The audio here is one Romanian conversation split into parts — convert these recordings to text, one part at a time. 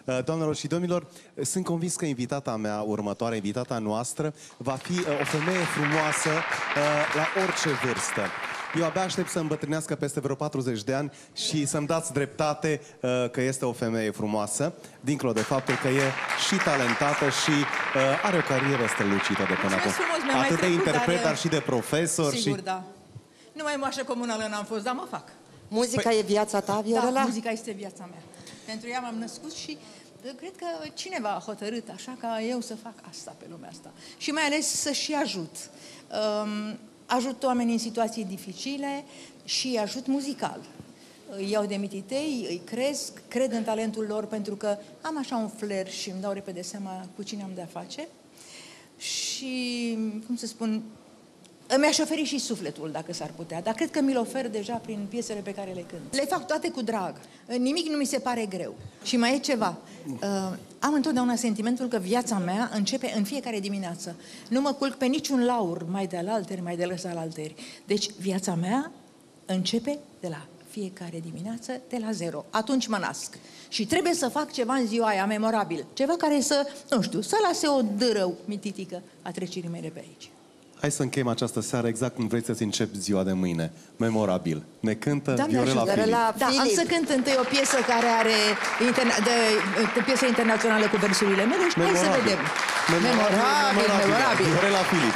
Doamnelor și domnilor, sunt convins că invitata mea, următoarea invitata noastră, va fi o femeie frumoasă la orice vârstă. Eu abia aștept să îmbătrânească peste vreo 40 de ani și să-mi dați dreptate că este o femeie frumoasă, dincolo de faptul că e și talentată și are o carieră strălucită de până acum. Atât de interpret, dar și de profesor. Sigur, da. Numai moașă comunală n-am fost, dar mă fac. Muzica e viața ta, Viorela? Da, muzica este viața mea. Pentru ea m-am născut și cred că cineva a hotărât așa ca eu să fac asta pe lumea asta. Și mai ales să-și ajut. Ajut oamenii în situații dificile și îi ajut muzical. Îi iau de mititei, îi cresc, cred în talentul lor pentru că am așa un flair și îmi dau repede seama cu cine am de-a face. Și, cum să spun, mi-aș oferi și sufletul, dacă s-ar putea, dar cred că mi-l ofer deja prin piesele pe care le cânt. Le fac toate cu drag. Nimic nu mi se pare greu. Și mai e ceva. Am întotdeauna sentimentul că viața mea începe în fiecare dimineață. Nu mă culc pe niciun laur, mai de alalteri, mai de lăsalalteri. Deci viața mea începe de la fiecare dimineață, de la zero. Atunci mă nasc. Și trebuie să fac ceva în ziua aia memorabil. Ceva care să, nu știu, să lase o dâră mititică a trecerii mele pe aici. Hai să încheiem această seară exact cum vrei să-ți începi ziua de mâine. Memorabil. Ne cântă Viorela Filip. Da, am să cânt întâi o piesă care are piesă internațională cu versurile mele și hai să vedem. Memorabil. Viorela Filip.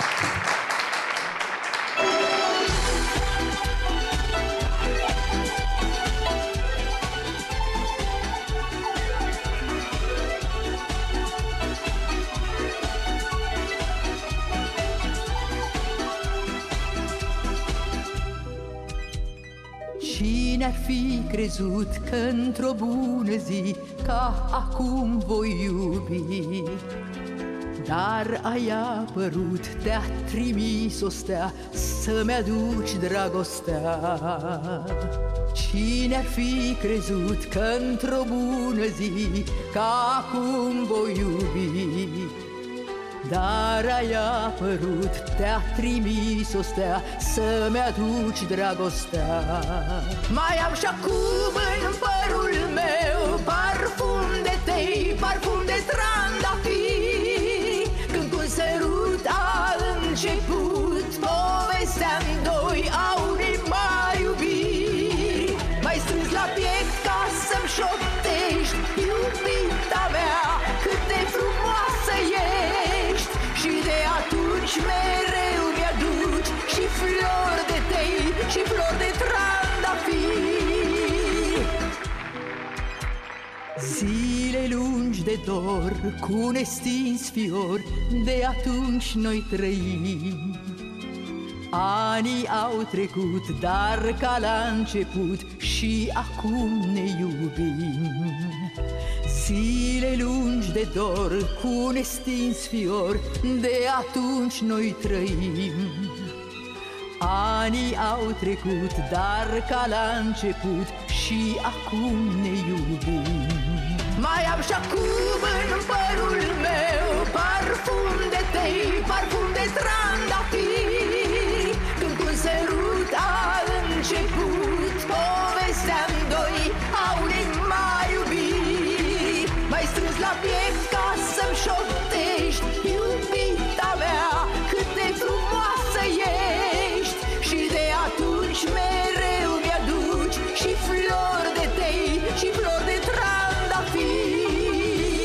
Cine-ar fi crezut că într-o bună zi ca acum voi iubi? Dar ai apărut, te-a trimis o stea să-mi aduci dragostea. Cine-ar fi crezut că într-o bună zi ca acum voi iubi? Dar ai apărut, te-a trimis o stea să-mi aduci dragostea. Mai am și acum în părul meu parfum de tei, parfum de trandafiri. Când cu un sărut a început povestea-mi doi a unei mai iubiri. Mai strâns la piept ca să-mi șoptești, iubita mea, cât de frumoasă ești. Și de atunci mereu mi-aduci și flori de tei și flori de trandafiri. Zile lungi de dor cu nestins fior, de atunci noi trăim. Anii au trecut, dar ca la început și acum ne iubim. Zile lungi de dor cu nestins fior, de atunci noi trăim. Anii au trecut, dar ca la început și acum ne iubim. Mai am și acum în părul meu parfum de tei, parfum de trandafiri. Când cu un sărut a început povestea-mi doi a unei mai iubiri. Mai strâns la piept ca să-mi șoptești, iubita mea, cât de frumoasă ești. Și de atunci mereu mi-aduci și flori de tei și flori de trandafiri.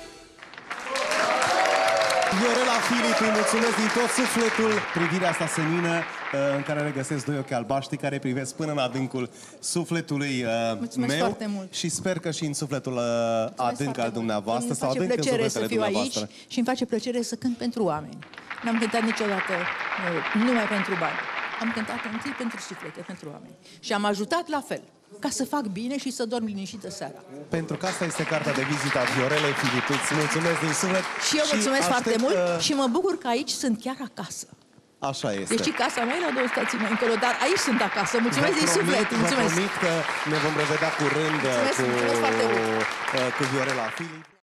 Viorela Filip, îi mulțumesc din tot sufletul. Privirea asta senină în care regăsesc doi ochi albaștri care privesc până în adâncul sufletului meu. Foarte mult. Și sper că și în sufletul adânc al dumneavoastră îmi sau face adânc în plăcere sufletele să fiu dumneavoastră. aici și îmi face plăcere să cânt pentru oameni. N-am cântat niciodată numai pentru bani. Am cântat întâi pentru suflete, pentru oameni. Și am ajutat la fel, ca să fac bine și să dorm liniștită seara. Pentru că asta este cartea de vizită a Viorelei Filip. Îți mulțumesc din suflet. Și eu mulțumesc foarte mult și mă bucur că aici sunt chiar acasă. Așa este. Deși casa mea e la 2 stații mai încolo, dar aici sunt acasă. Mulțumesc din suflet. Vă promit că ne vom revedea curând cu Viorela Filip.